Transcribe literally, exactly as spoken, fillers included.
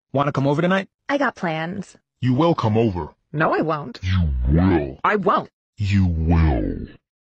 Wanna come over tonight? I got plans. You will come over. No, I won't. You will. I won't. You will.